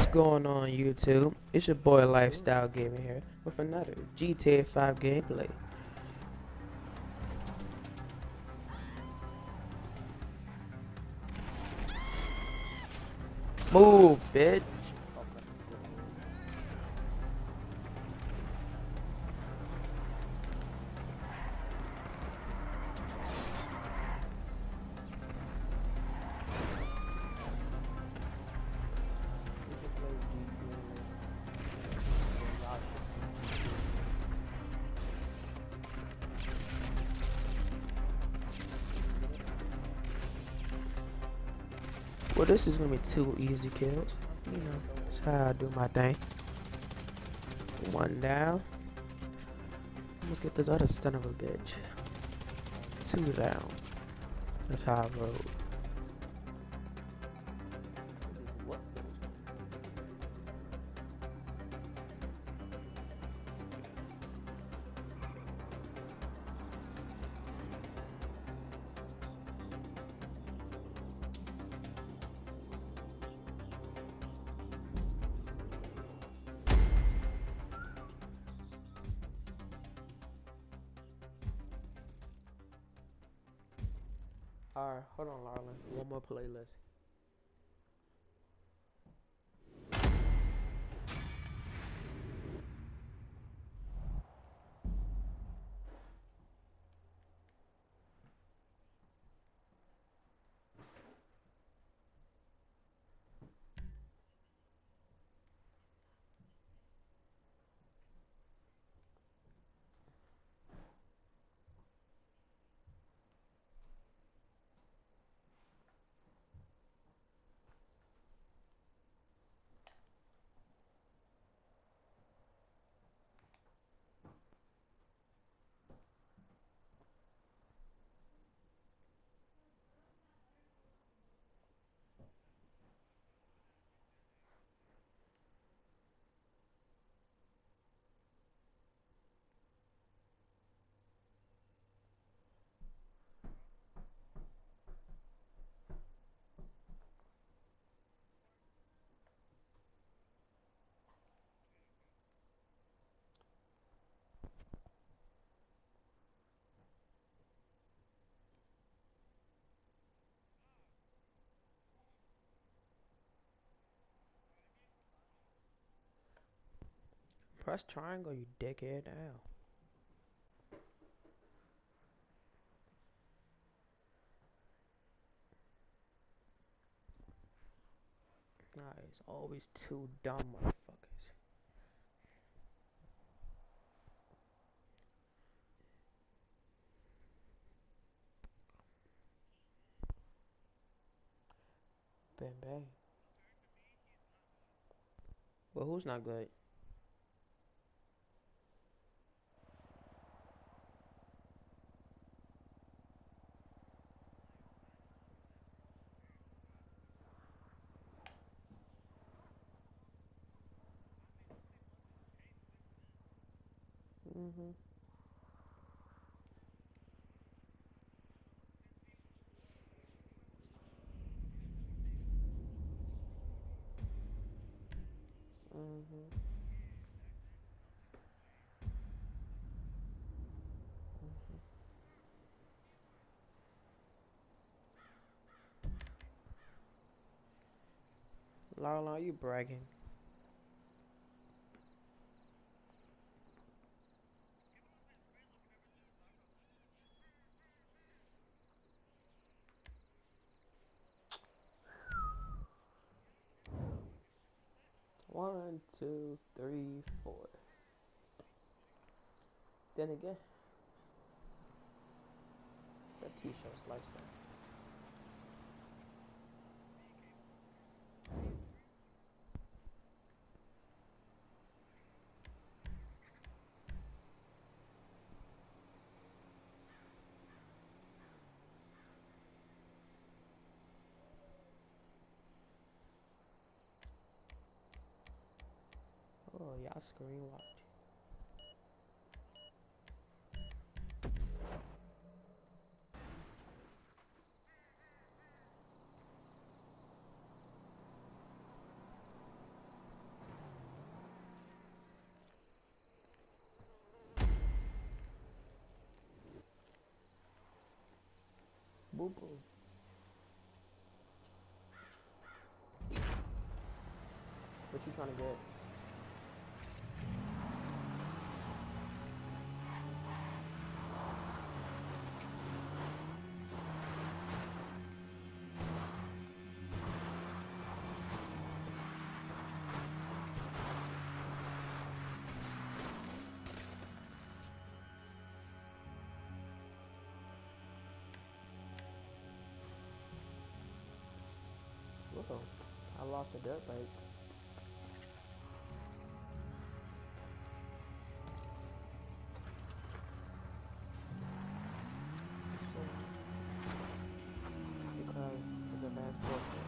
going on YouTube? It's your boy Lifestyle Gaming here with another GTA 5 gameplay. Move, bitch! Well, this is gonna be two easy kills. You know, that's how I do my thing. One down. Let's get this other son of a bitch. Two down. That's how I roll. Alright, hold on, Larlin. One more playlist. Press triangle, you dickhead. Ow. Nah, it's always two dumb motherfuckers. Bang bang. Well, who's not good? Mhm. Mhm. Lala, you bragging? One, two, three, four. Then again, that T-shirt's lifestyle. Oh, y'all screen watch. boom, boom. What you trying to get? Whoa, I lost a dirt bike. Because it's advanced warfare.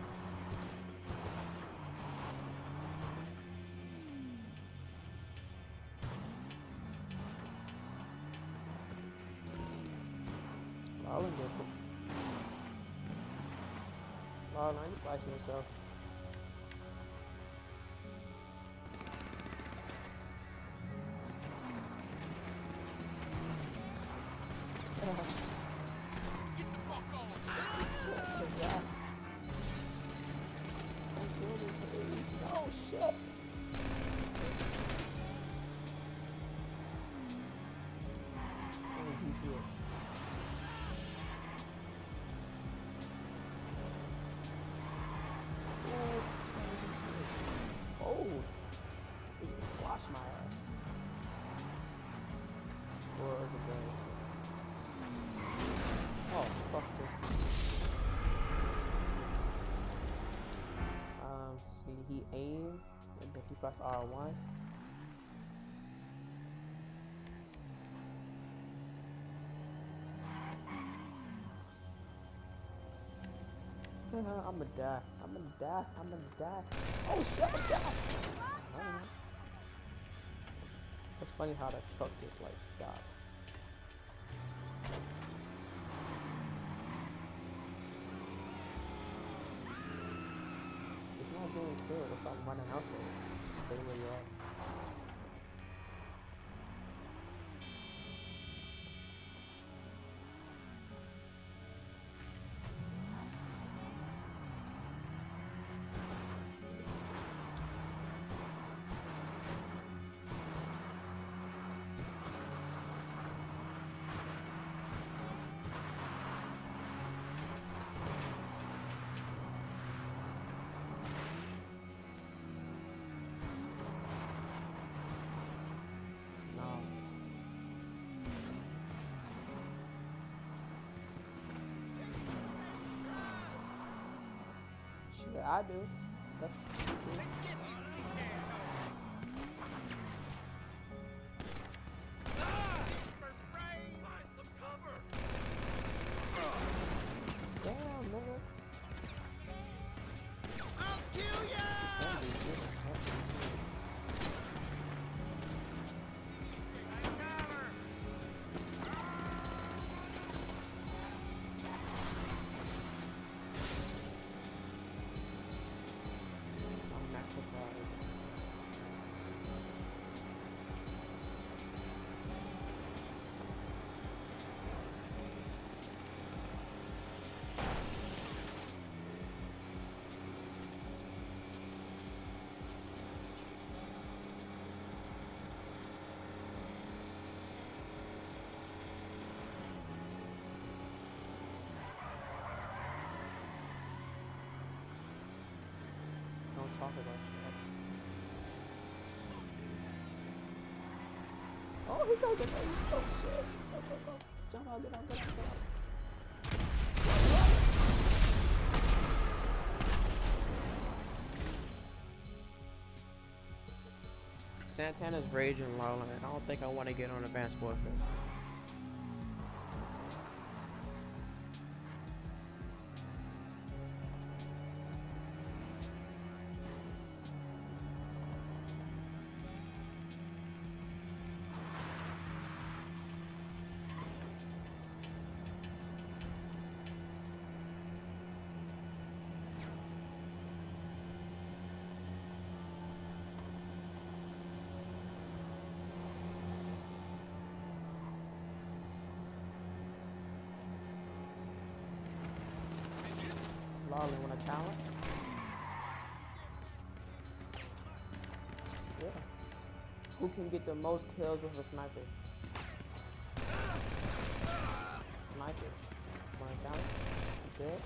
Marlon did it. Marlon, are you slicing yourself? Get the fuck on! Oh shit! Oh, he's here. Oh! He squashed my ass. Or is it good? Oh, fuck this. See, he aimed, and then he pressed R1. I'ma die. I'm gonna die. I'm gonna die. Oh shit, I'm dead. I don't know. It's funny how the truck just like stopped. If you're not getting killed if I'm running out there, stay where you are. Shit, I do. That's cool. Damn, nigga. I'll kill ya! I'm not surprised. Don't talk about that. Oh, he got the face. Oh shit. Go. Jump out, get out, get out, get out. Santana's raging low, and I don't think I want to get on Advanced Warfare. Lolly want a challenge? Yeah. Who can get the most kills with a sniper? Sniper. Want a challenge? You good?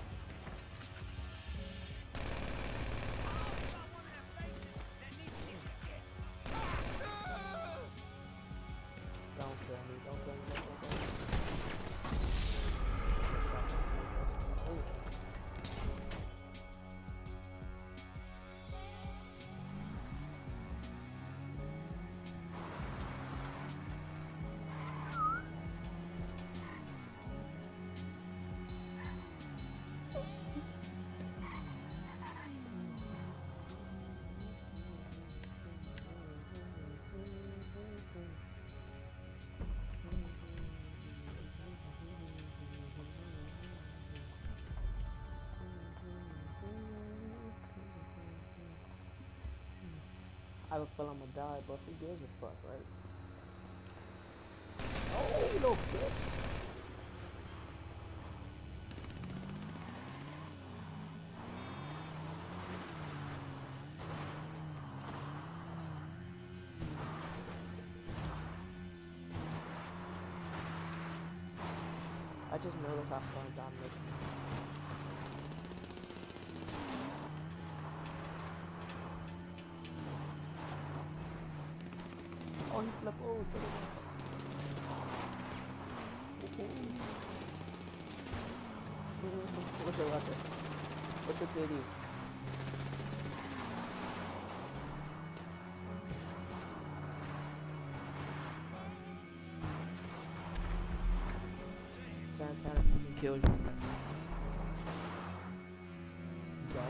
Don't kill me, don't kill me, don't kill me. Ooh. I have a feeling I'm gonna die, but who gives a fuck, right? Oh, you little bitch. I just noticed how fun John makes me. Oh, he flipped. Oh, shit. What's your weapon? What's your KD? Santana fucking killed you. Dead.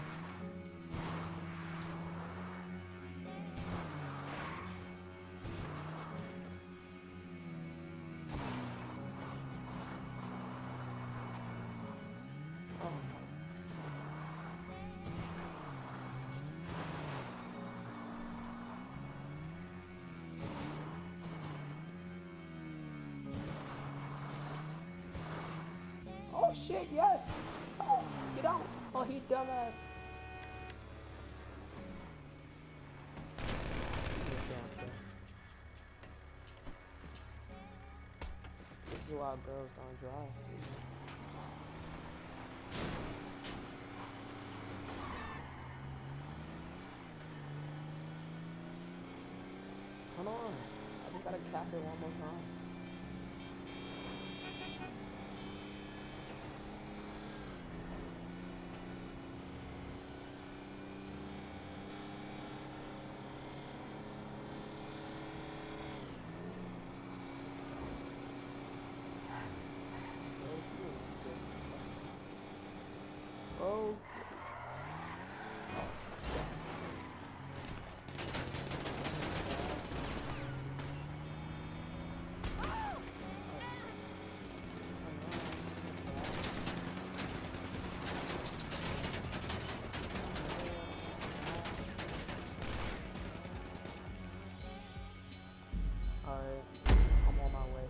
Oh shit, yes! Oh, get out! Oh, he dumbass! This is why girls don't drive. Hold on, I just gotta cap it one more time. Oh. Alright, I'm on my way.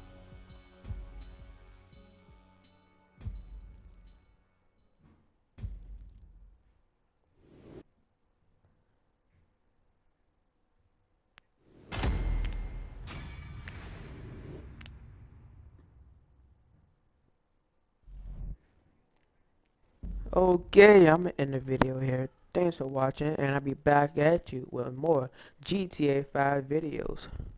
Okay, I'm in the video here. Thanks for watching, and I'll be back at you with more GTA 5 videos.